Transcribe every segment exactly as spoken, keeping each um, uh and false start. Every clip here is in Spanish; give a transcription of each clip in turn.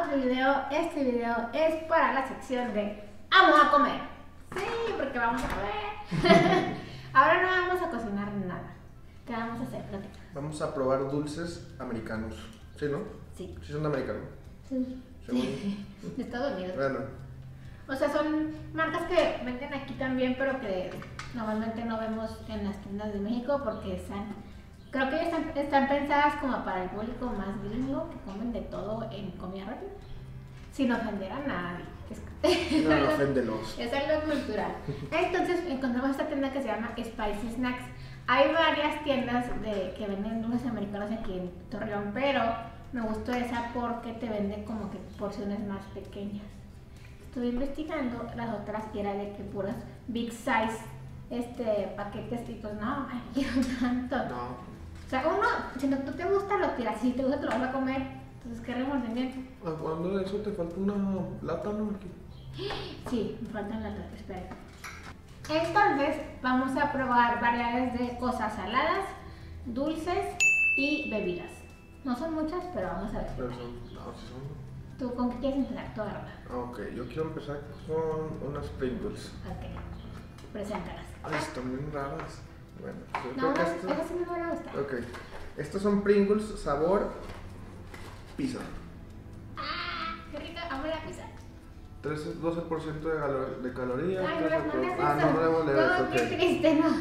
otro video. Este video es para la sección de vamos a comer. Sí, porque vamos a comer. Ahora no vamos a cocinar nada. ¿Qué vamos a hacer? Platica. Vamos a probar dulces americanos. ¿Sí, no? Sí. Sí son americanos. Sí. Sí. De Estados Unidos. Bueno. O sea, son marcas que venden aquí también, pero que normalmente no vemos en las tiendas de México porque están, creo que están, están pensadas como para el público más gringo, que comen de todo en comida rápida, sin ofender a nadie. Es, No, no, oféndelos. Es algo cultural. Entonces encontramos esta tienda que se llama Spicy Snacks. Hay varias tiendas de, que venden dulces americanos aquí en Torreón, pero me gustó esa porque te venden como que porciones más pequeñas. Estuve investigando las otras y era de que puras big size este, paquetes y pues no, ay, quiero tanto. No. O sea, uno, si no tú te gusta, lo tiras. Si te gusta, te lo vas a comer. Entonces, ¿qué remordimiento? Hablando de eso, te falta una lata, ¿no? Aquí. Sí, me faltan latas, espera. Entonces, vamos a probar variedades de cosas saladas, dulces y bebidas. No son muchas, pero vamos a ver. Pero son, no, sí son. ¿Tú con qué quieres empezar? Tú agarra. Ah, ok, yo quiero empezar con unas Pringles. Ok, preséntalas. Ay, están bien raras. Bueno, yo No, creo no, que estas. esas sí me van a gustar. Ok, estas son Pringles sabor pizza. ¡Ah! ¡Qué rica! Amo la pizza. trece, doce por ciento de, calo- de calorías. Ay, no, trece no, por- no, Ah, no, no debo leer eso, no, qué ok. triste, no.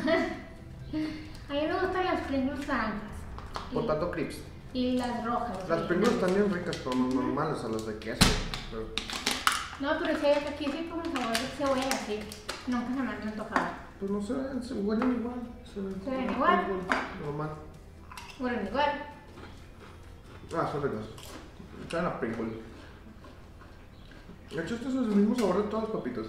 A mí me gustan las Pringles naranjas. Y- Potato Crips. Y las rojas. Las sí. Pringles están bien ricas, pero no normales, a las de queso. Pero No, pero sí, aquí sí como sabor de cebolla así. Nunca se me han antojado. pues no se ven, se huelen igual. Se ven, Se ven como igual. Pringles, normal. Bueno, igual. Ah, son ricas. Saben a Pringles. De hecho, este es el mismo sabor de todas las papitas.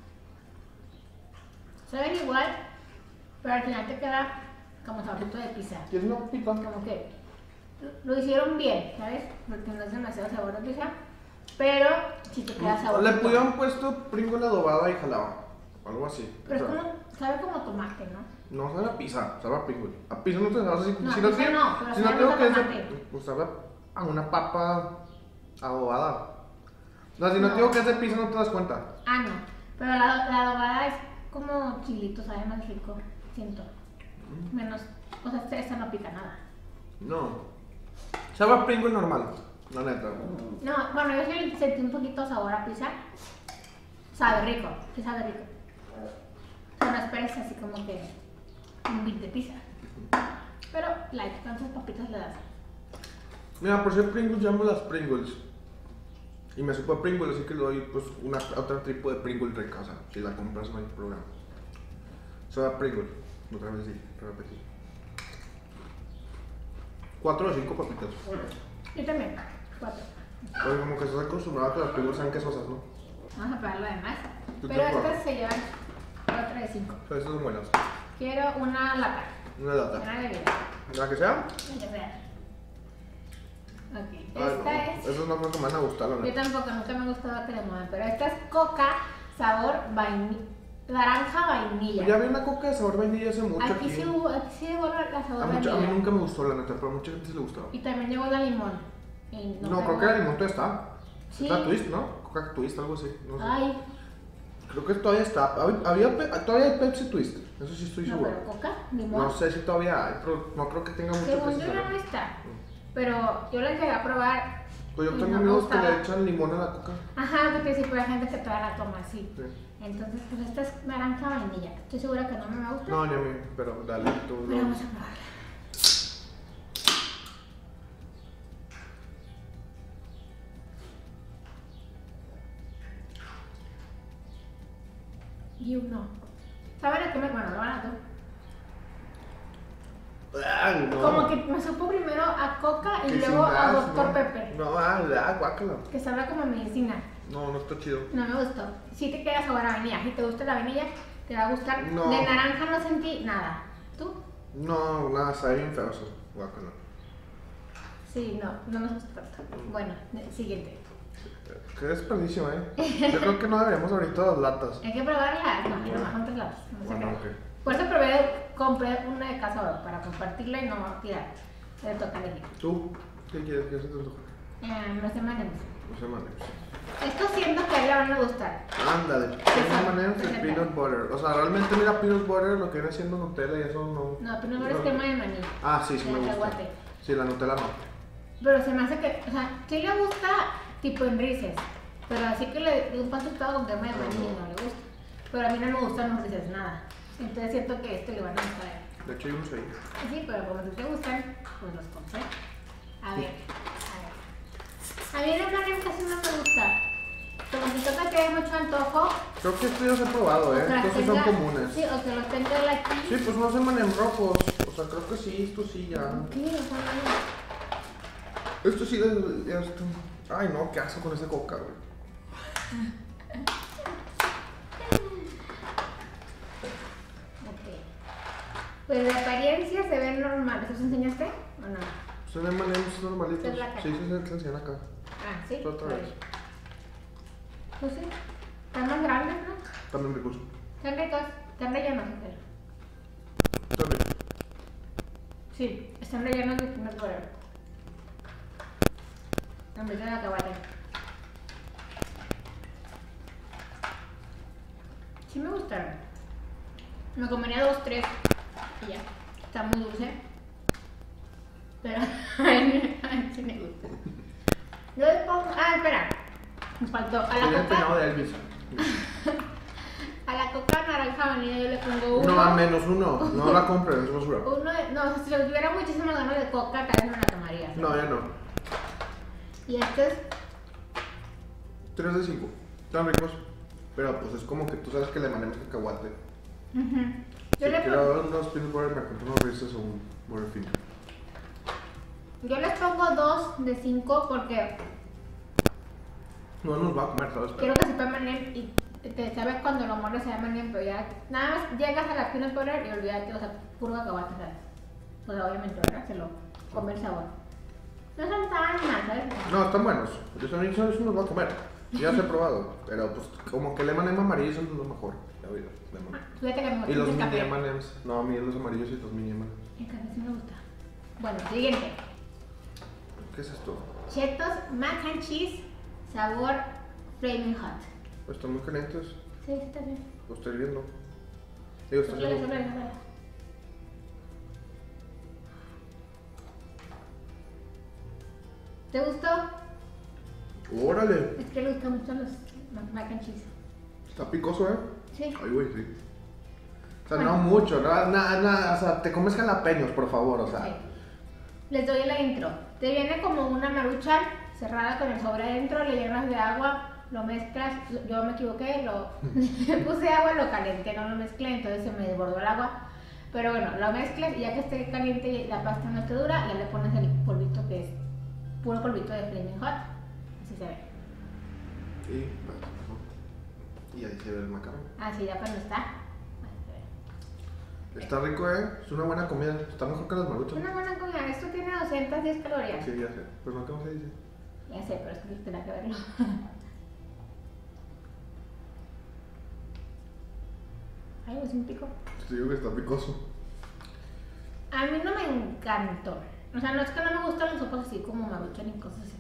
Se ven igual, pero al final te queda como saborito de pizza. ¿Quieres una papita? Como que lo hicieron bien, ¿sabes? Porque no es demasiado sabor de pizza, pero sí te queda sabor. Le pudieron puesto Pringle adobada y jalaba. Algo así. Pero O es sea, como, sabe como tomate, ¿no? no sabe a pizza, sabe a Pringle. A pizza no te sabe así. No, si a no, pizza tiene- no, pero si sabe no tengo a que tomate. decir, pues sabe a una papa adobada. O sea, si no, No. tengo que es de pizza no te das cuenta. Ah, no. Pero la, la adobada es como chilito, sabe más rico, siento. Menos, o sea, esta- esta no pica nada. No. Sabe a Pringle normal, la neta. No, bueno, yo sí sentí un poquito sabor a pizza. Sabe rico, sí sabe rico. O sea, no esperes así como que un bit de pizza. Pero, like, ¿cuántas papitas le das? Mira, por ser Pringles llamo las Pringles. Y me supo a Pringles, así que le doy pues una otra tipo de Pringle rica. O sea, si la compras no hay problema. Sabe a Pringle. Otra vez sí, repetir. Cuatro o cinco papitas. Yo también, cuatro. Oye, como que estás acostumbrado a que las Pringles sean quesosas, ¿no? Vamos a probar lo demás. Yo Pero te probo. estas se llevan cuatro de cinco. Pero estas son buenas. Quiero una lata, Una lata. una bebida, ¿La que sea? la que sea. Ok, Ay, esta no. es... Esas no creo que me van a gustar, la Yo neta. tampoco, nunca me ha gustado que le muevan, pero esta es coca sabor vainilla, naranja vainilla. Ya vi una coca de sabor vainilla hace mucho Aquí aquí. sí hubo, aquí sí llegó la, la sabor A, mucha- a vainilla. mí nunca me gustó, la neta, pero a mucha gente sí le gustaba. Y también llegó la limón. Y No, creo tengo- que la limón todavía está. Sí. Es la Twist, ¿no? Coca Twist, algo así. No sé. Ay, Creo que todavía está. Había, había pe- todavía hay Pepsi Twist. Eso sí estoy no, seguro. pero coca, limón. No sé si todavía hay, pero no creo que tenga mucho Según que yo se ya sabe. no está. Pero yo la llegué a probar. Pues yo y tengo no me amigos que gustaba. le echan limón a la coca. Ajá, porque sí, pero hay gente que todavía la toma así. Sí. Entonces, pues esta es naranja vainilla. Estoy segura que no me va a gustar. No, ni a mí, pero dale, tú Pero lo. vamos a probarla. Y uno. ¿Saben a qué me bueno, lo van a tú? Ay, no. Como que me supo primero a coca y Que luego sin a gas, doctor ¿no? Pepper. No, ah, ah, guácala. Que sabe como a medicina. No, no está chido. No me gustó. Sí te queda sabor a vainilla. Si te gusta la vainilla, te va a gustar. No. De naranja no sentí nada. ¿Tú? No, nada, sabe bien feo eso. Guácala. Sí, no, no nos gusta tanto. Bueno, siguiente. Qué desperdicio, eh. Yo creo que no deberíamos abrir todas las latas. Hay que probarla. No, Bueno. no, son tres lados. No se Bueno, crean. ok. Por eso probé, compré una de casa para compartirla y no tirar. Le toca elegir. ¿Tú? ¿Qué quieres? ¿Qué se te antoja? Eh, no sé, M and M's. Los eme and eme's. Esto siento que a él le van a gustar. Ándale, eme and eme's y peanut butter. O sea, realmente mira peanut butter, lo que viene siendo Nutella y eso no... No, peanut butter es crema de maní. Ah, sí, sí de me gusta. cacahuate. Sí, la Nutella no. Pero se me hace que, o sea, sí le gusta tipo en Reese's. Pero así que le doy un pan tostado con crema de maní no le gusta. Pero a mí no me gustan los Reese's nada. Entonces siento que este le van a gustar a él. De hecho, hay unos ahí. Sí, pero como a ti te gustan, pues los compré. A ver, a ver. A mí el eme and eme's casi no me gusta. Como si toca que hay mucho antojo. Creo que estos ya los he probado, ¿eh? O que las Estos sí son tenga- comunes. Sí, o que los tenga él aquí. Sí, pues no se eme and eme's rojos. O sea, creo que sí, estos sí ya. Sí, o sea, no. Estos sí, ya- ya esto. Ay, no, qué asco con esa coca, güey. Ok. Pues de apariencia se ven normales. ¿Eso enseñaste o no? Son eme and eme's normalitos. Esta es la caja. Sí, sí, se enseñan acá. Ah, sí. Otra vez. Pues sí. Están más grandes, ¿no? También ricos. Están ricos. Están rellenos, pero. También. Sí, están rellenos de peanut butter. En vez de cacahuate. Sí me gustaron. Me comería dos, tres y ya. Está muy dulce. Pero a mí sí me gusta. Yo le pongo... Ah, espera. Me faltó. A Soy la el peinado coca... de Elvis. A la coca naranja vanilla yo le pongo uno. No, a menos uno. No la compren, es basura. Uno de... No, si tuviera muchísimas ganas de coca, tal vez me la tomaría. No, ya no. Y este es... tres de cinco. Están ricos. Pero pues es como que tú sabes que le mandemos cacahuate. Ujú. Yo Si le quiero pongo... dar unos peanut butter, me compro unos Reese's o un Butterfinger. Yo les pongo dos de cinco porque No nos va a comer, ¿sabes? quiero que sepa manem y te sabes cuando lo muerdes se llama manem, pero ya nada más llegas a la peanut butter y olvídate, o sea, puro cacahuate, ¿sabes? O sea, obviamente, ¿verdad? Se lo come el sabor. No son tan mal, ¿sabes? No, están buenos. Yo también eso nos va a comer. Ya los he probado. Pero pues como que el eme and eme amarillo son los mejor. La vida. de eme and eme's. Fíjate que me gusta Y los el mini café. eme and eme's. No, a mí los amarillos y los mini eme and eme's. El café sí me gusta. Bueno, siguiente. ¿Qué es esto? Cheetos mac and cheese sabor flaming hot. Pues están muy calientes. Sí, sí, está bien. Lo estoy viendo. Digo, está Sóplale, haciendo... sóplale, sóplale. ¿Te gustó? ¡Órale! Es que le gustan mucho los mac- mac and cheese. Está picoso, ¿eh? Sí. Ay, güey, sí. O sea, Bueno. no mucho, nada, nada, nada. O sea, te comes jalapeños, por favor, o sea. Ok. Les doy la intro. Te viene como una maruchan cerrada con el sobre adentro, le llenas de agua, lo mezclas. Yo me equivoqué, lo le puse agua, lo calenté, no lo mezclé, entonces se me desbordó el agua. Pero bueno, lo mezclas y ya que esté caliente y la pasta no esté dura, ya le pones el polvito que es puro polvito de Flaming Hot. Así se ve. Y, bueno, y ahí se ve el macarrón. Así ya cuando está. Ahí se ve. Está rico, ¿eh? Es una buena comida. Está mejor que las maruchas. Una buena comida. Esto tiene doscientas diez calorías. Sí, ya sé. Pero no, ¿cómo se dice? Ya sé, pero es que tendrá que verlo. Ay, es un pico. Te digo que está picoso. A mí no me encantó. O sea, no es que no me gustan los sopos así como maruchan y cosas así.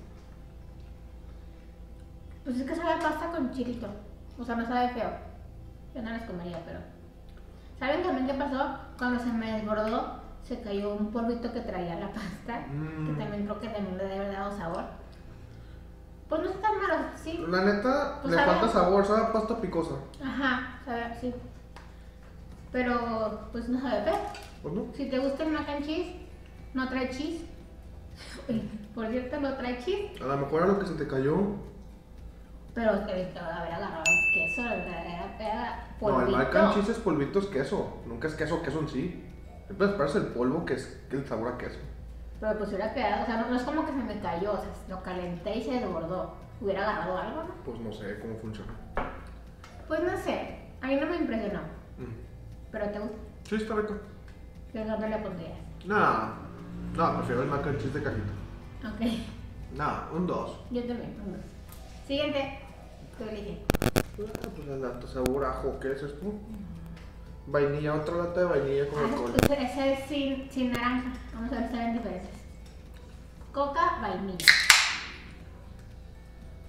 Pues es que sabe a pasta con chilito. O sea, no sabe feo. Yo no las comería, pero... ¿Saben también qué pasó? Cuando se me desbordó, se cayó un polvito que traía la pasta. Mm. Que también creo que también le debe haber dado sabor. Pues no está tan malo, sí. La neta, Pues le sabe- falta sabor, sabe a pasta picosa. Ajá, sabe así. Pero, pues no sabe feo. ¿Pues no? Si te gusta el mac and cheese, no trae cheese. Uy, por cierto, no trae cheese. A lo mejor era lo que se te cayó. Pero debiste haber agarrado el queso, era, era, era No, polvito. el mac and cheese es polvito, es queso. Nunca es queso, queso en sí. Siempre esperas el polvo que es que el sabor a queso. Pero pues hubiera quedado, o sea, no, no es como que se me cayó, o sea, lo calenté y se desbordó. Hubiera agarrado algo, ¿no? Pues no sé cómo funciona. Pues no sé, a mí no me impresionó. Mm. Pero te gusta, Sí, está rico. ¿qué dónde le pondrías? No, no, prefiero el mac and cheese de cajita. Ok, No, un dos. yo también, un dos. Siguiente, tú elige. Ah, pues la lata sabor ajo, ¿qué es esto? Vainilla, otra lata de vainilla con Ah, alcohol. ese, ese es sin, sin naranja. Vamos a ver si saben diferencias. Coca, vainilla.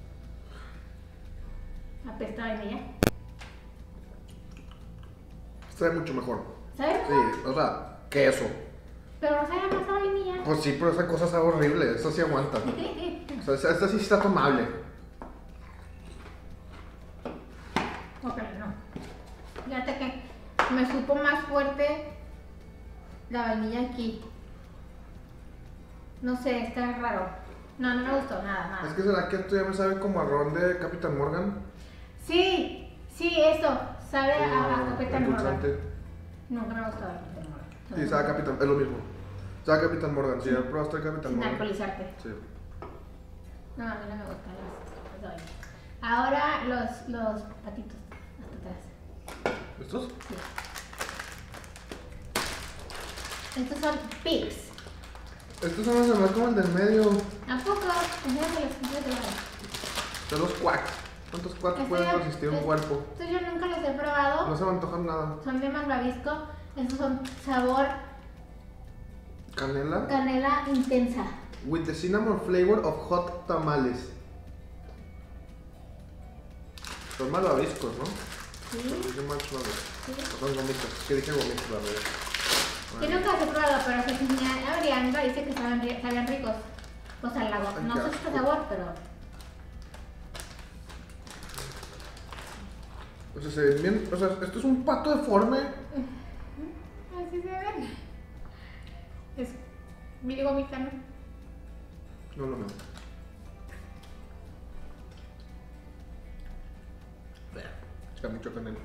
apesta a vainilla. Sabe mucho mejor. ¿Sabe? Sí, o sea, queso. Pero no sabe más a vainilla. Pues sí, pero esa cosa sabe horrible, eso sí aguanta. O sea, esa, esta sí está tomable. Ok, no. Fíjate que me supo más fuerte la vainilla aquí. No sé, está raro. No, no me gustó nada, nada. Es que será que esto ya me sabe como a ron de Capitán Morgan. Sí, sí, eso. Sabe a, a Como Capitán Morgan. endulzante. Nunca me ha gustado el Capitán Morgan. Sí, sabe a Capitán, es lo mismo. Sabe a Capitán Morgan, sí, ya probaste el Capitán Sin Morgan. alcoholizarte. Sí. No, a mí no me gustan las, las de vainilla. Ahora los, los patitos hasta atrás. ¿Estos? Sí. Estos son pigs. Estos son los demás como el del medio. ¿A poco? Enséñamelos, enséñamelos. Son los quacks. ¿Cuántos quacks Este pueden ya- resistir un es- cuerpo? Estos yo nunca los he probado. No se me antojan nada. Son de malvavisco. Estos son sabor Canela. canela intensa. With the cinnamon flavor of hot tamales. Son malvaviscos, ¿no? Sí, Dije malvaviscos. sí. Son gomitas. Es que dije gomitas, la verdad. Yo nunca los he probado, pero que mi Adriana dice que saben, ri- sabían ricos. O sea, la, Ay, no qué sé asco. este sabor, pero O sea, se ven bien. O sea, esto es un pato deforme. así se ven. Es mi gomita, ¿no? No, no, no. Echa mucho canela.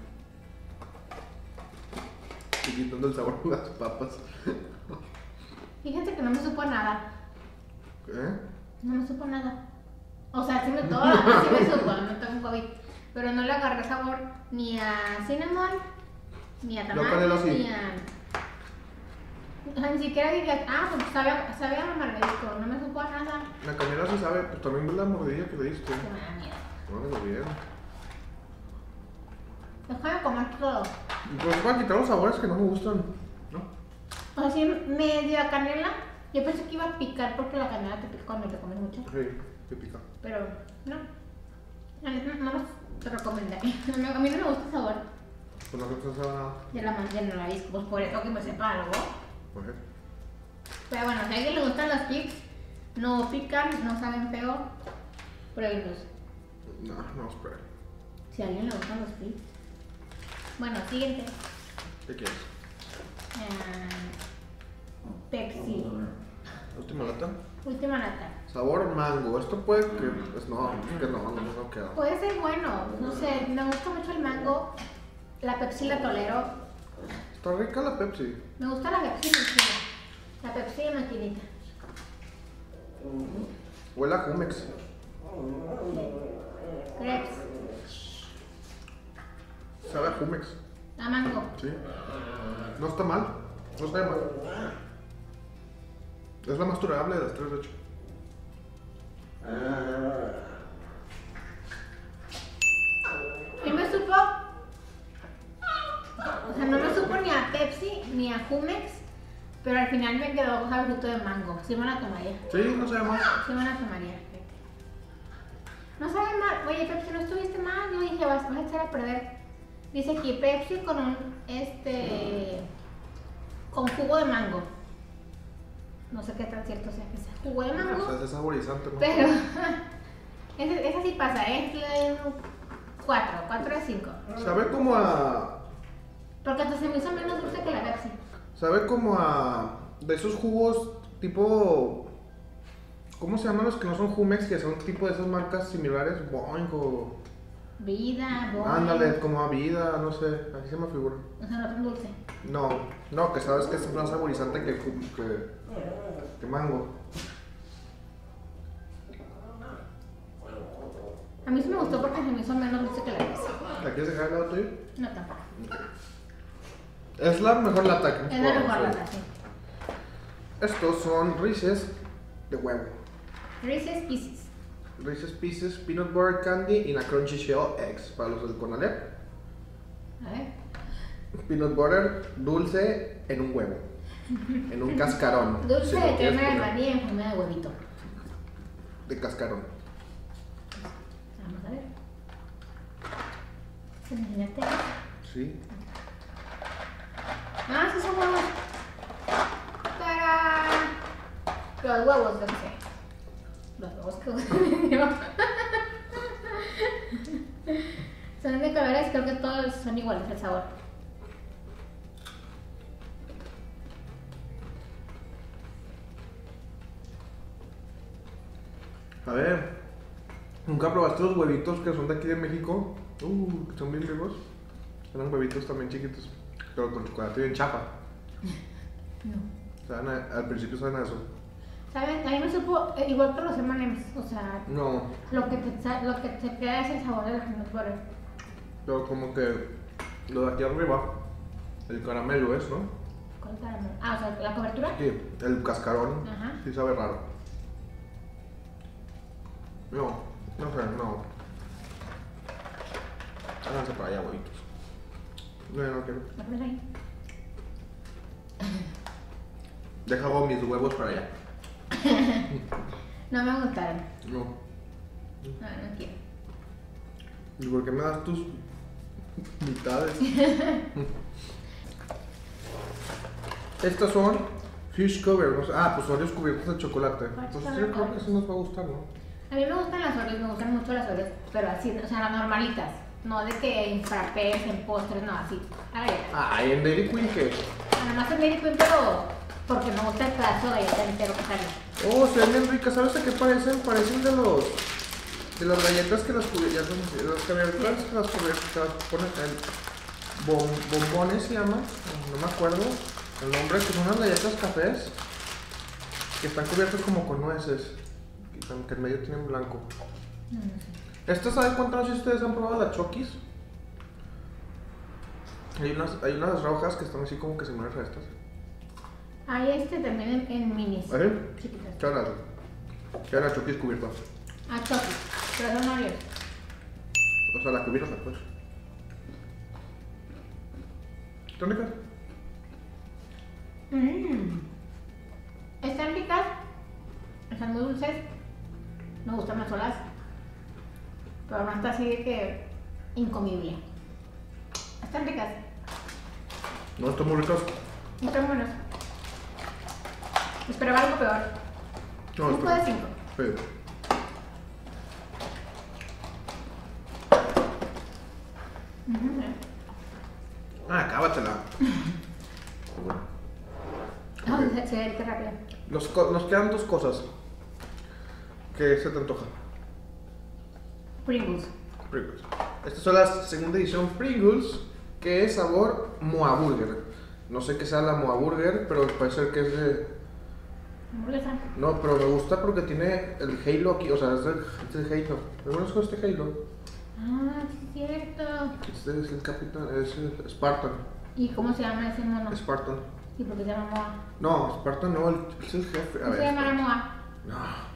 Y quitando el sabor de las papas. Fíjate que no me supo a nada. ¿Eh? No me supo nada. O sea, sí me, todo lo demás sí me supo, no tengo COVID. Pero no le agarré sabor ni a cinnamon, ni a No, tamal, canela sí. ni a... O sea, ni siquiera dije, ah, pues sabe, a- sabe a malvavisco, no me supo a nada. La canela sí sabe, pues también ves la mordida que le diste. Que me da miedo. Bueno, bien. Déjame comer todo. Pues para quitar los sabores que no me gustan, ¿no? O sea, sí, medio a canela. Yo pensé que iba a picar porque la canela te pica cuando te comes mucho. Sí, que pica. Pero no. La neta, no los te recomendaría. A mí a mí no me gusta el sabor Pues no sé si esa. de la manzana, la disco, pues por eso que me sepa algo. Pues, eh. Pero bueno, si a alguien le gustan los pigs, no pican, no saben feo, pruébenlos. No, no, espera. Si a alguien le gustan los pigs. Bueno, siguiente. ¿Qué quieres? Ah, Pepsi. Última lata. Última lata. Sabor mango. Esto puede que. Pues no, que no, no, no queda. Puede ser bueno, no sé, me gusta mucho el mango. La Pepsi la tolero. Está rica la Pepsi. Me gusta la Pepsi maquinita. La Pepsi de maquinita. Huele a Jumex. Crepes. Sabe a Jumex. A mango. Sí. No está mal. No está mal. Es la más tolerable de las tres, de hecho. ¿Qué me supo? O sea, no me supo ni a Pepsi ni a Jumex, pero al final me quedó sabrito de mango. Sí me la tomaría. Sí, no sabe mal. Sí me la tomaría. fíjate. No sabe mal. Oye, Pepsi, no estuviste mal. Yo dije, vas, vas a echar a perder. Dice aquí Pepsi con un, este, con jugo de mango. No sé qué tan cierto sea que sea jugo de O mango. sea, es saborizante, ¿no? Pero esa, esa sí pasa, ¿eh? Le doy un cuatro, cuatro de cinco. Sabe como a. Porque hasta se me hizo menos dulce que la Pepsi. Sabe como a. De esos jugos tipo. ¿Cómo se llaman los que no son Jumex? Que son tipo de esas marcas similares. Boing o. Vida, boing. Ándale, como a vida, no sé. Así se me figura. O sea, no tan dulce. No, no, que sabes que es más saborizante que, ju- que, que mango. A mí sí me gustó porque se me hizo menos dulce que la Pepsi. ¿La quieres dejar al lado tuyo? No tampoco. Es la mejor lata que hemos Es la probado, mejor sí. lata, sí. Estos son Reese's de huevo. Reese's Pieces. Reese's Pieces, Peanut Butter Candy y la Crunchy Shell Eggs para los del Conalep. A ver. Peanut Butter dulce en un huevo. En un cascarón. Dulce si lo de quieres crema de poner. vainilla en forma de huevito. De cascarón. Vamos a ver. Enséñate. Sí. Ah, sí son huevos. ¡Tarán! Los huevos, yo qué sé. Los huevos que yo. Son de colores, creo que todos son iguales el sabor. A ver, ¿nunca probaste los huevitos que son de aquí de México? Uh, que son bien vivos. Eran huevitos también chiquitos, pero con chocolate bien chapa. No. Saben a- al principio saben a eso. ¿Saben? A mí me supo eh, igual que los eme and eme's. O sea, No, lo que te, sa- lo que te queda es el sabor de los peanut butter. pero como que lo de aquí arriba, el caramelo es, ¿no? ¿Cuál caramelo? Ah, o sea, la cobertura. Sí, el cascarón Ajá. sí sabe raro. No, no sé, no. Háganse para allá, huevitos. No, no quiero. ¿Lo pones ahí? Deja hago mis huevos para allá. No me gustaron. No. No, no quiero. ¿Y por qué me das tus mitades? Estas son fish cover. No sé. Ah, pues Oreos cubiertos de chocolate. Entonces yo creo que eso nos va a gustar, ¿no? A mí me gustan las Oreos, me gustan mucho las Oreos, pero así, o sea, las normalitas. No de que en frappés, en postres, no, así. A ver, Ah, ¿y en Dairy Queen qué? nada más en Dairy Queen, pero porque me gusta el pedazo de galleta entero que sale. Oh, se ven bien ricas. ¿Sabes a qué parecen? Parecen de los... De las galletas que las cubiertas, las cubiertas que las cubiertas ponen el bom, bombones se llaman, no me acuerdo el nombre, que son unas galletas cafés que están cubiertas como con nueces, que, tam- que en medio tienen blanco. No, no sé. Estas, ¿saben cuántas veces ustedes han probado las Chokis? Hay unas, hay unas rojas que están así como que similares a estas. Hay este también en, en minis. ¿Eh? Chiquitas. ¿Qué eran las? ¿Qué eran las Chokis cubiertas? Ah, Chokis, pero son Oreos. O sea, las cubiertas pues. ¿Están ricas? Mmm. Están ricas, están muy dulces, me gustan más solas, pero no está así de que incomible. Están ricas, No, están muy ricas. están buenas. Esperaba algo peor. No, cinco espera. de cinco. Sí. Ujú. Ah, acábatela. Bueno. Ah, se, se ve que rápido. Nos, co- nos quedan dos cosas. ¿Qué se te antoja? Pringles. Pringles. Estas son las segunda edición Pringles, que es sabor Moa Burger. No sé qué sea la Moa Burger, pero parece ser que es de... Hamburguesa. No, pero me gusta porque tiene el Halo aquí, o sea, es del, es del Halo. ¿Me acuerdas con este Halo? Ah, sí es cierto. Este es el Capitán, es el Spartan. ¿Y cómo se llama ese mono? Spartan. ¿Y por qué se llama Moa? No, Spartan no, el- es el jefe. A ¿Cómo se ver. llama Moa? No.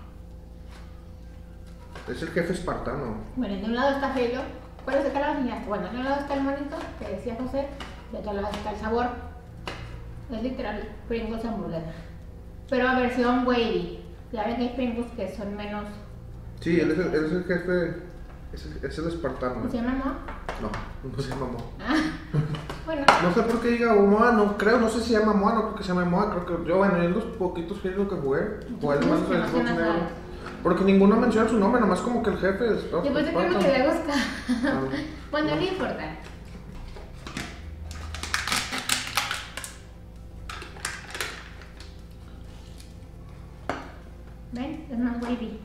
Es el jefe espartano. Bueno, de un lado está Halo. ¿Cuál es el que la enseñaste? Bueno, de un lado está el monito, que decía José, de otro lado está el sabor. Es literal Pringles hamburguesa. Pero a versión wavy. Ya ven que hay Pringles que son menos. Sí, él es el, él es el jefe. Es el, es el espartano. ¿Se llama Moa? No, no se llama Moa. Ah, bueno. No sé por qué diga Moa, no creo, no sé si se llama Moa, no creo que se llame Moa. Creo que yo, bueno, en los poquitos Halo que jugué, jugué Entonces, nomás que el no Xbox sean negro. asadas. Porque ninguno menciona su nombre, nomás como que el jefe es. Yo pensé que era lo que le gusta. Ah, Bueno, no importa. ¿Ven? Es más wavy.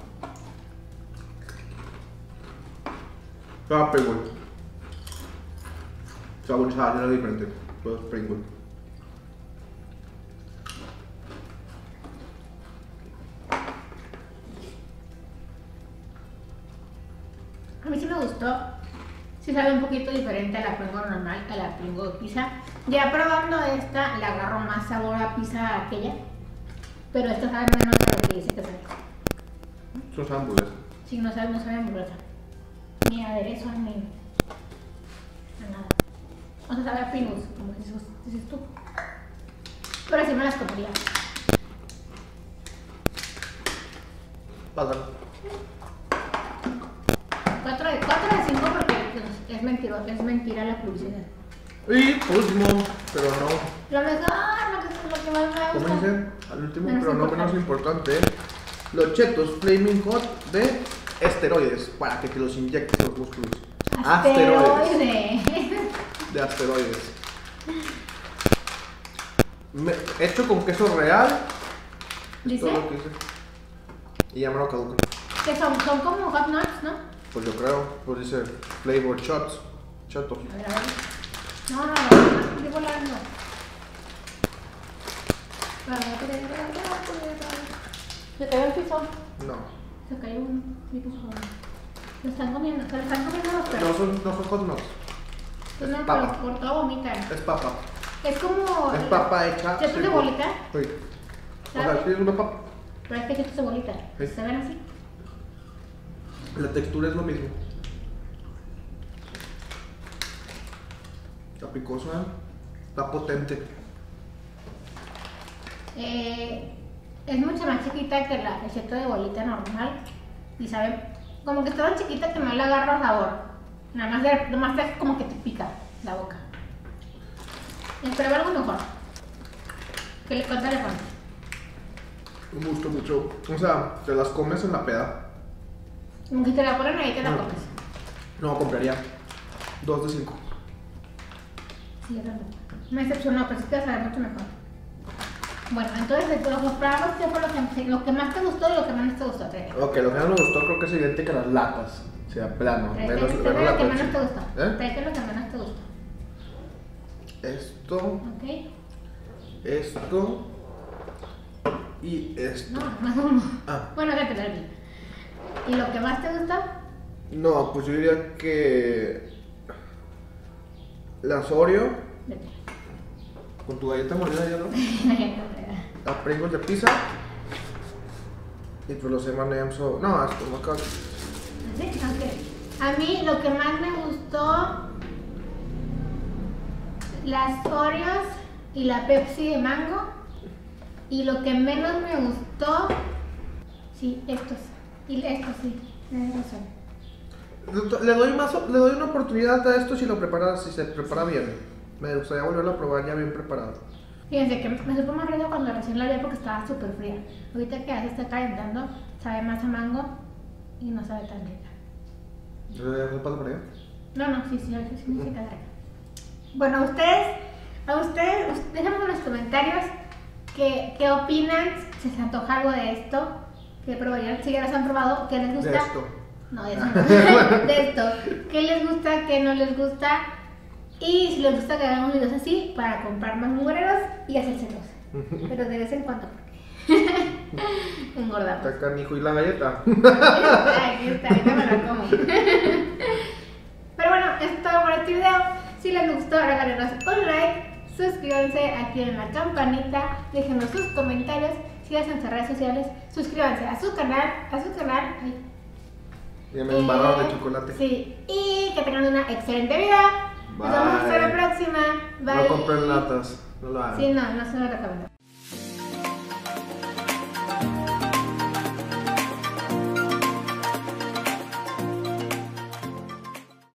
Ah, Pringles. Saborizada, era diferente. Pues Pringles. A mí sí me gustó. Sí sabe un poquito diferente a la Pringle normal, a la Pringle pizza. Ya probando esta, le agarro más sabor a pizza a aquella. Pero esta sabe menos a lo que dice que sabe. Son hamburguesas. Sí, no sabe, no sabe a hamburguesa. Ni aderezo, ni a nada. O sea, sabe a Pringles, como dices, dices tú. Pero sí me las comería. Pasan. cuatro de cinco porque es mentira, es mentira la publicidad. Y por último, pero no, Lo mejor, lo que, lo que más me como gusta. dicen, al último, Menos pero no menos importante. importante, los chetos Flaming Hot de esteroides, para que te los inyectes los músculos. Asteroide. De asteroides. Me- hecho con queso real. Es ¿Dice? todo lo que dice. Y ya me lo caducan. Que son, son como hot nuts, ¿no? Pues yo creo, pues dice flavor shots. Chotos. A ver, a ver. No, no, no, estoy volando. ¿Se cayó el piso? No. Se cayó uno. Sí, por favor. Lo están comiendo, se lo están comiendo los No perros. son, no son hot nuts. Pues Es no, papa. por, por todo vomitan. Es papa. Es como. Es papa hecha. ¿Chetos de sí, bolita? Sí. O sea, ¿Sabes? sí es una papa. Pero es que chetos de bolita. Sí. ¿Se ven así? La textura es lo mismo. Está picosa. Está potente. Eh, es mucho más chiquita que la el cheto de bolita normal. Y sabe, como que está tan chiquita que no le agarra sabor. Nada más, de, nada más te- como que te pica la boca. Esperaba algo mejor. ¿Qué le cuenta le pones? Me gusta mucho. O sea, te las comes en la peda. Como que te la ponen ahí y te la No. comes. No, compraría dos de cinco. Sí, yo también. Me decepcionó, pero sí te va a saber mucho mejor. Bueno, entonces de todos los probamos, ¿qué fue lo que, lo que más te gustó y lo que menos te gustó? Trae. Ok, lo que más me gustó creo que es idéntico a las latas. O sea, plano. Trae Menos, lo menos que la menos Pepsi. te gustó. ¿Eh? Trae lo que menos te gustó. Esto, ¿Ok? esto y esto. No, más uno. Ah, Bueno, ya te lo vi. ¿Y lo que más te gustó? no, pues yo diría que las Oreo Vete. con tu galleta molida ya no. La Pringles de pizza y pues los M and M's o... No, esto no acá. ¿Sí? Ok. A mí lo que más me gustó, las Oreos y la Pepsi de mango. Y lo que menos me gustó, sí, estos. Y estos sí, tienes razón. Le doy más, le doy una oportunidad a esto si lo prepara, si se prepara bien. Me gustaría volverlo a probar ya bien preparado. Fíjense que me supo más rico cuando recién la vi porque estaba súper fría. Ahorita que ya se está calentando, sabe más a mango y no sabe tan rica. ¿Ya pasa por allá? No, no, sí, sí, sí, sí me hice rica. Bueno, a ustedes, a ustedes, us- déjenme en los comentarios qué, qué opinan, si se antoja algo de esto, que probarían, si ya los han probado, qué les gusta. De esto. No, de eso no. De esto. ¿Qué les gusta, qué no les gusta? Y si les gusta que hagamos videos así para comprar más mugreros y hacérselos. Pero de vez en cuando, porque engordamos. Está canijo y la galleta. Aquí está, ahorita me la como. Pero bueno, eso es todo por este video. Si les gustó, regálenos un like, suscríbanse, activen la campanita, déjenos sus comentarios, síganse en sus redes sociales, suscríbanse a su canal, a su canal. Ay. Ya me embarraron de Eh, chocolate. Sí, y que tengan una excelente vida. Nos vemos hasta la Bye. próxima. Bye. No compren latas. No lo hagan. Sí, no, no se lo recomiendo.